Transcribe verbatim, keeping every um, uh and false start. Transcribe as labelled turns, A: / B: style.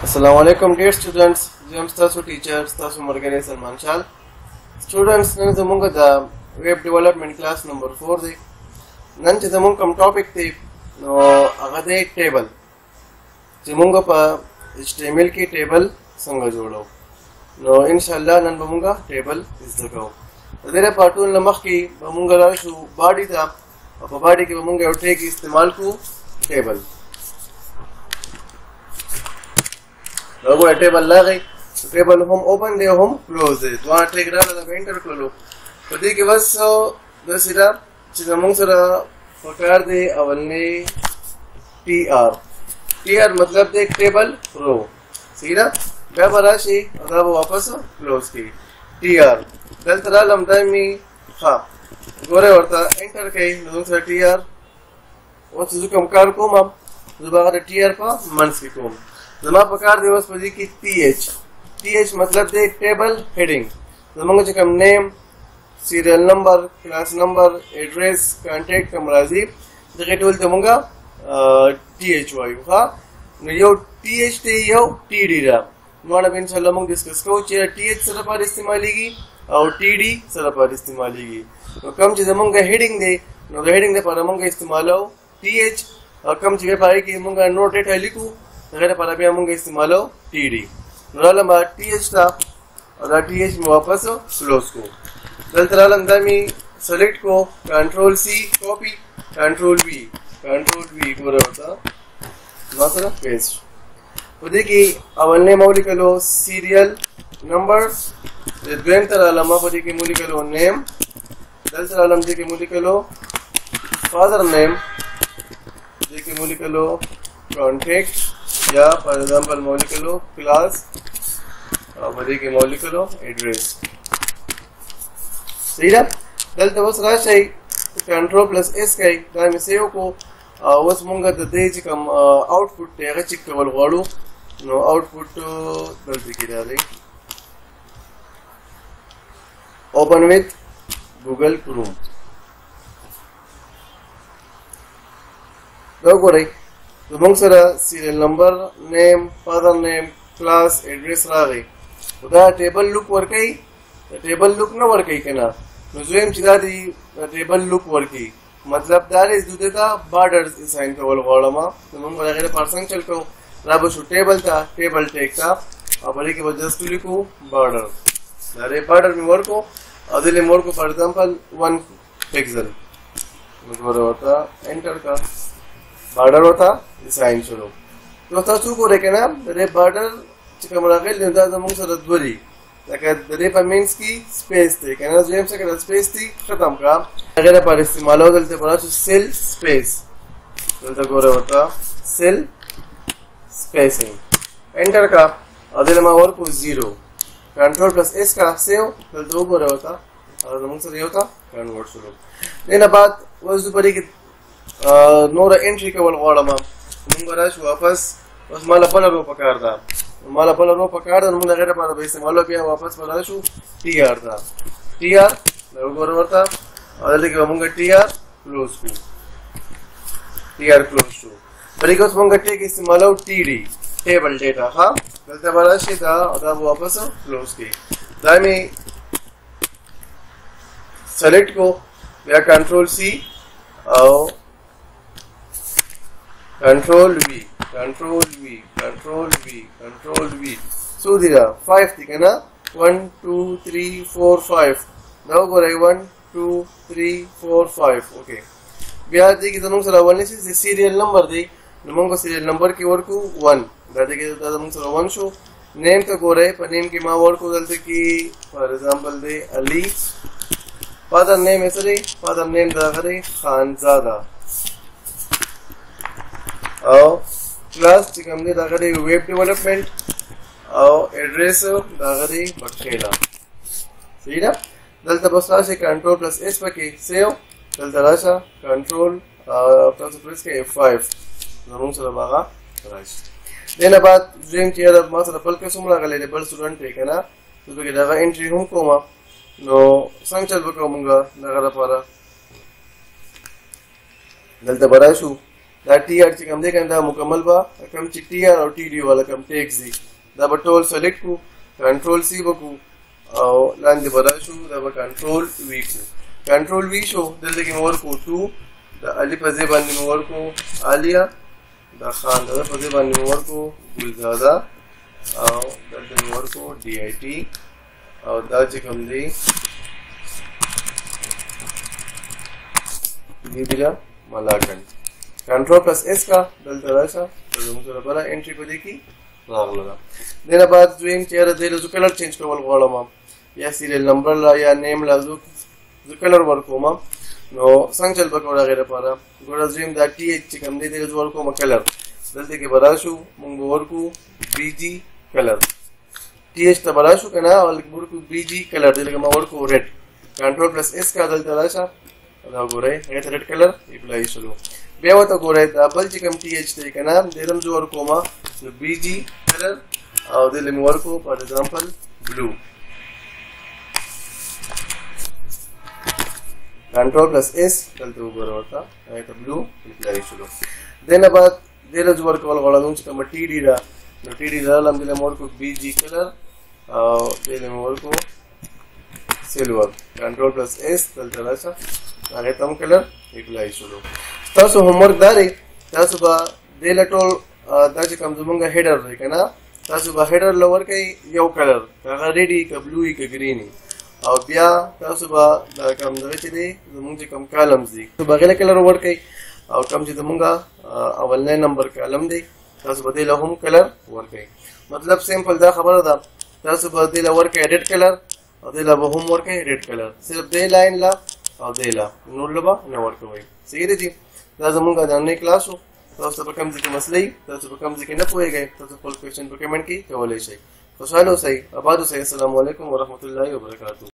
A: अस्सलाम वालेकुम dear students जी हम तासो टीचर्स तासो मरगरे सलमान शाल स्टूडेंट्स नन जमुंगा दा web development class number four दे नन च जमुंग कम टॉपिक ते नो अगदे टेबल जमुंगा पा एचटीएमएल की टेबल संग जोड़ो नो इंशाल्लाह नन बमुंगा टेबल इस दगाओ अदरे पार्टून लमख की बमुंगा राशु बॉडी था और बॉडी की बमुंगा उठे की इस्तेमाल को टेबल लोगो टेबल ला गई टेबल हम ओपन दे हम क्लोज दे तो वहां टेक डाला तो एंटर कर लो तो दे के बस दसिरा चिजमंग सरा पकार दे अवलने टी आर टी आर मतलब दे टेबल रो सीधा बेबराशी अदा वापस क्लोज की टी आर दल तरा लमटा मी हां गोरे वरता एंटर के लोग सरा टी आर वो सुजुकम कार को मम जुबागर टी आर का मनस की को जमा पकार दिवस पजी की टीएच टीएच मतलब दे टेबल हेडिंग जमंग जकम name serial number class number address contact कमराजी जके टोल तमंगा टीएच वायु हा यो टीएच ते यो टीडी रा नोना बिन इंशाल्लाह हम डिस्कस को चे टीएच सर पर इस्तेमालीगी और टीडी सर पर इस्तेमालीगी तो कम जे जमंग हेडिंग दे नो हेडिंग दे पर मंग इस्तेमालो टीएच और कम जे पाए की मंगा नोट एट लिखू अगर पर अभी हम इस्तेमाल टीडी नोला मा टीएच था और टीएच में वापस क्लोज को दलतरा लंदा में सेलेक्ट को control C copy control V control V को रहता मात्रा पेस्ट तो देखिए अवलने मौलिकलो सीरियल नंबर द्वेम तरह लम्मा पदी के मौलिकलो नेम दलतरा लम जी के मौलिकलो फादर नेम जी के मौलिकलो कॉन्टेक्ट या फॉर एग्जांपल मौलिकलो क्लास और बड़ी के मौलिकलो एड्रेस सही है दल तो बस राशि कंट्रोल प्लस एस कई दाम सेव को वस मुंगा द देज कम आउटपुट ते अगर चिक कवल वालू नो आउटपुट दल दिखी डाले ओपन विद गूगल क्रोम लोगो रे तो मंग सरा serial number name father name class address रा गई उदा टेबल लुक वर्कई टेबल लुक न वर्कई केना नुजुएम चिदा दी टेबल लुक वर्की मतलब दारे दुदेता बॉर्डर्स असाइन कवल गोळमा तो मंग वगैरह पर्सन चल को राबो शु टेबल था टेबल टेक था और बड़ी के वजह से लिखो बॉर्डर दारे बॉर्डर में वर्को अदले मोर को फॉर एग्जांपल वन पिक्सल मतलब होता एंटर का बॉर्डर होता साइन शुरू तो तासु को रेके ना रे बॉर्डर चिकमरा के लेंदा जमुंग सरद बरी लगा रे पर मींस की स्पेस थे कहना जेम से कर स्पेस थी खत्म का अगर पर इस्तेमाल हो दलते बड़ा सेल स्पेस दलता गोरे होता सेल स्पेसिंग एंटर का अदले मा और को जीरो कंट्रोल प्लस एस का सेव दलता गोरे होता और जमुंग सर ये होता कन्वर्ट शुरू लेना बात वजु बरी की नोरा एंट्री कवल गोळमा मुंगराश वापस बस माला पला रो पकार था माला पला रो पकार था मुंगा गरे पर बेसे मालो पिया वापस पलाशु टीआर था टीआर लगो रवता और लेके मुंगा TR close to TR close to परिकोस मुंगा टेक इस्तेमाल टीडी टेबल डेटा हां गलते बराशी था और वापस क्लोज की दामी सेलेक्ट को या कंट्रोल सी और control V control V control V control V सो दिरा फाइव थी ना one two three four five now go right one two three four five okay बिहार देखिए तमंग सर वन से सीरियल नंबर दे नमंग को सीरियल नंबर की ओर को वन दादे के तमंग सर वन शो नेम तो go right पर नेम की मां ओर को दलते की फॉर एग्जांपल दे अली फादर नेम ऐसे फादर नेम दा करे खानजादा और क्लास चिकम दे दागरे वेब डेवलपमेंट और एड्रेस दागरे बखेला सही ना दलता बसरा से कंट्रोल प्लस एस पर के सेव दलता राशा कंट्रोल प्लस प्रेस के एफ फाइव जरूर सर बागा राइस देना बात ड्रीम चेयर अब मासरा पल के सुमरा का ले बल स्टूडेंट है ना तो के जगह एंट्री हम को मा नो संचल बका मुंगा नगरा पारा दलता बराशु دا T R چې کوم دی کنه دا مکمل با کم چې T R او T D والا کم ټیکس دی دا به ټول سلیکټ کو کنټرول سی وکړو او لاندې بدل شو دا به کنټرول وی کو کنټرول وی شو دلته کې مور کو ټو دا الف په ځای باندې مور کو عالیه دا خان دا په ځای باندې مور کو ګلزاده او دلته مور کو D I T او دا چې کوم دی دی بیا ملاکنډ کنټرول پلس اس کا دلته راشه زموږ سره بل انټری پدې کې راغله دنه بعد دویم چې را دی له کلر چینج کول غواړم یا سیریل نمبر لا یا نیم لا زو کلر ورکوم نو څنګه چل پکوړه غیر لپاره ګور دویم دا ټي ایچ چې کوم دی د ورکوم کلر دلته کې براشو مونږ ورکو بي جي کلر T H ته براشو کنه او ورکو بي جي کلر دلته ما ورکو ریډ کنټرول پلس اس کا دلته راشه دا ګورئ هغه ریډ کلر اپلای شلو بیا وته ګورئ دا بل چې کوم T H دی کنه دلم زو ورکوما نو بي جي کلر او دلم ورکو فار ایگزامپل بلو control plus S दलते ऊपर होता है तो ब्लू अप्लाई शुरू देने बाद देला जो वर्क वाला वाला दूँ चिकन टी डी रा तो टी डी रा लम दिले मोर को बीजी कलर और दिले मोर को सिल्वर कंट्रोल प्लस एस दलते रासा आगे तम कलर अप्लाई शुरू तासो होमवर्क दारे तासो बा देला टोल ताजे कम जुमंगा हेडर रहे क्या ना तासो बा हेडर लोवर के यो कलर का रेडी का ब्लू का ग्रीन او بیا تاسو به دا کوم دغه چې دی زموږ چې کوم کالمز دي نو بغیر کلر ورکړئ او کوم چې زموږ اولنی نمبر کالم دی تاسو به دې له هم کلر ورکړئ مطلب سمپل دا خبره ده تاسو به دې له ورکړئ ریډ کلر او دې له به هم ورکړئ ریډ کلر صرف دې لاین لا او دې لا نور له به نه ورکوئ صحیح دی دا زموږ د نن کلاس وو تاسو په کوم ځای کې مسلې تاسو په کوم ځای کې نه پوهیږئ تاسو خپل کوېشن په کمنټ کې کولای شئ خوشاله اوسئ آباد اوسئ السلام علیکم ورحمۃ اللہ وبرکاتہ